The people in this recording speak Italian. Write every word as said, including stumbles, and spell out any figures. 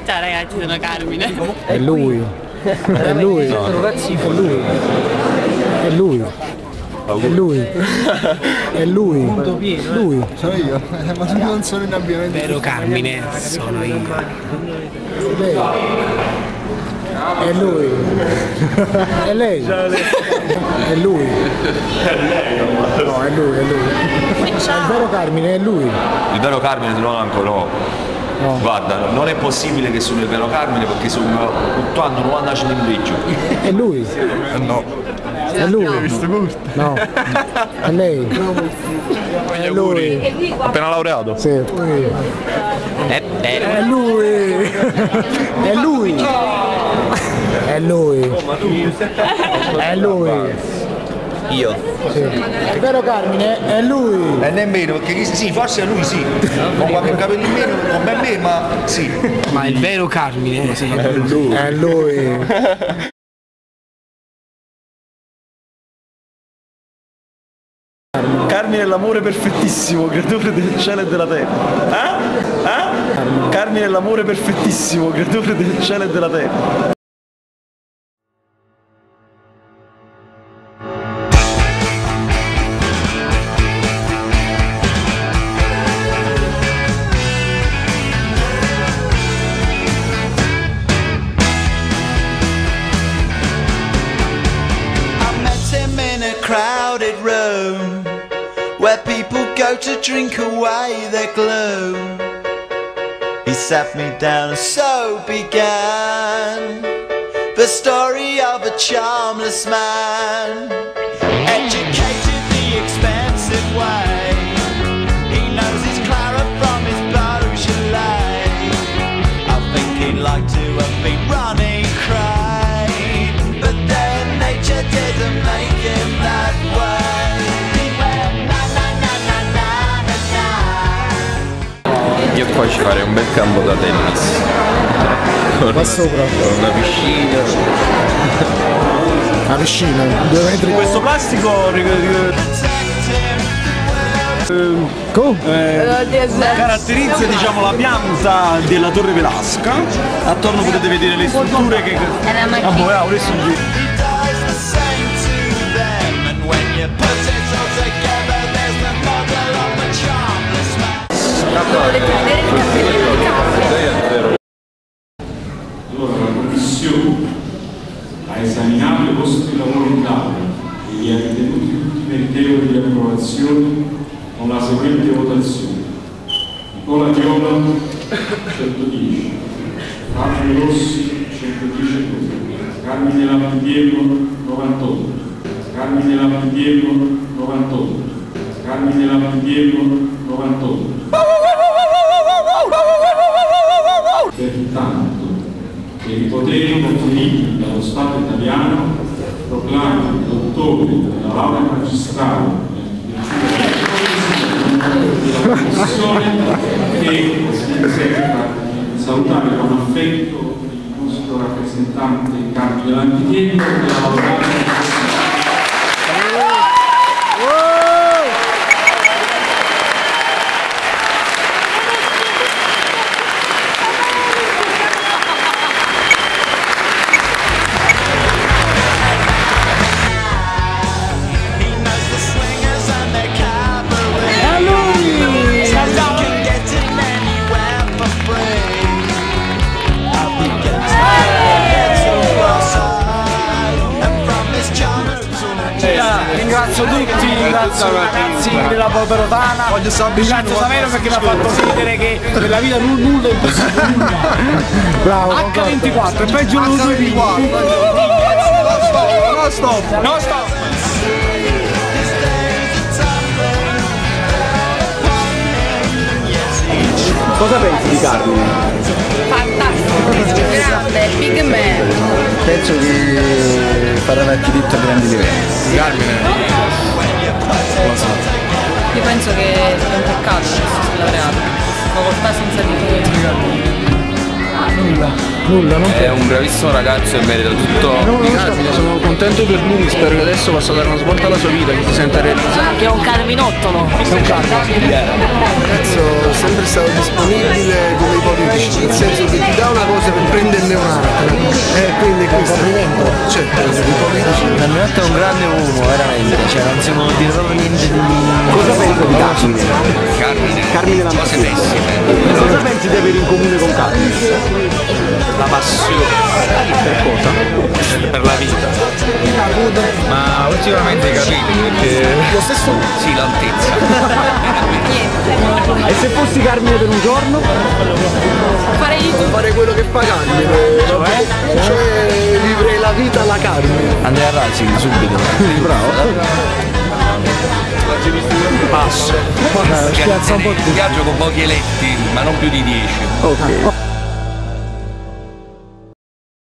Ciao ragazzi, sono Carmine. È lui. È lui. No. È lui. È lui. È lui. È lui. Lui. Sono io, ma non sono in abbigliamento. Vero Carmine, sono io. Lei. È lui. È lei. È lui. No, è lui, è lui. Il vero Carmine è lui. Il vero Carmine non ancora no. No. Guarda, non è possibile che sono il vero Carmine perché sono otto anni, novanta centimetri. È lui. No. È lui. No. È lei. È lui. Appena laureato? Sì. È vero. È lui. È lui. È lui. È lui. Io. Sì. Il vero Carmine è lui. E nemmeno, perché sì, forse è lui sì. Con qualche capello in meno, con me, me, ma sì. Ma il vero Carmine sì. È lui. È lui. Carmine è l'amore perfettissimo, creatore del cielo e della terra. Eh? Eh? Carmine è l'amore perfettissimo, creatore del cielo e della terra. Crowded room where people go to drink away their gloom. He sat me down and so began the story of a charmless man, educated the expensive way. He knows his Clara from his Beaujolais. I think he'd like to have been running cry, but then nature didn't make him that way. He went na na na na na na na. Io poi ci farei un bel campo da tennis. Con Qua sopra. con una piscina. La piscina, due metri. Questo plastico Come? eh, caratterizza diciamo la pianta della Torre Velasca. Attorno potete vedere le strutture che. Ah, boh, ah, adesso He does the same to them, and when you put it all together, there's the model of a charmless man. Allora la Commissione ha esaminato i vostri lavori in Italia e li ha ritenuti tutti meritevoli di approvazione con la seguente votazione: Nicola Viola centodieci, Fabio Rossi centodiciannove, Carmine Lampiello novantotto, Carmine Lampiello novantotto, Carmine Lampiello novantotto. Pertanto, che i poteri conferiti dallo Stato italiano proclamano il dottore della laurea magistrale della Commissione e si senta salutare con affetto il nostro rappresentante Carmine Lampiello che ha lavorato. Ringrazio tutti, ringrazio i ragazzi della Polverotana, ringrazio Saverio perché mi ha fatto credere che nella vita nulla è impossibile. Bravo. acca ventiquattro, è peggio di due pigli. No stop, no stop. Cosa pensi di Carmine? Fantastico, grande, big man. Penso che farà l'architetto a grandi livelli. Carmine? Non lo so. Io penso che è un peccato che si sia laureato. Facoltà senza titolo. Nulla. Nulla, non È un bravissimo ragazzo e merita tutto. di Carmine, Sono contento per lui, spero che adesso possa dare una svolta alla sua vita, che si senta realizzato. Che è un carminottolo. È un Carmine. Ragazzo, sempre stato disponibile come ipotesi politici, nel senso che ti dà una cosa per prenderne un'altra. Eh, quindi questo certo, i politici. Carmine è un grande uomo, veramente, cioè non si può dire proprio niente di... Cosa pensa di Carmine? Carmine, Carmine la cose pessime. Cosa pensi di avere in comune con Carmine? La passione. Per cosa? Per la vita. Ma ultimamente hai capito perché... Lo stesso Sì, l'altezza. E se fossi Carmine per un giorno? Fare YouTube. fare quello che fa Carmine, cioè, cioè vivere la vita alla Carmine. Andrea Rasi, subito. Bravo. Passo. Spiazza un po' Viaggio con pochi eletti, ma non più di dieci. Ok.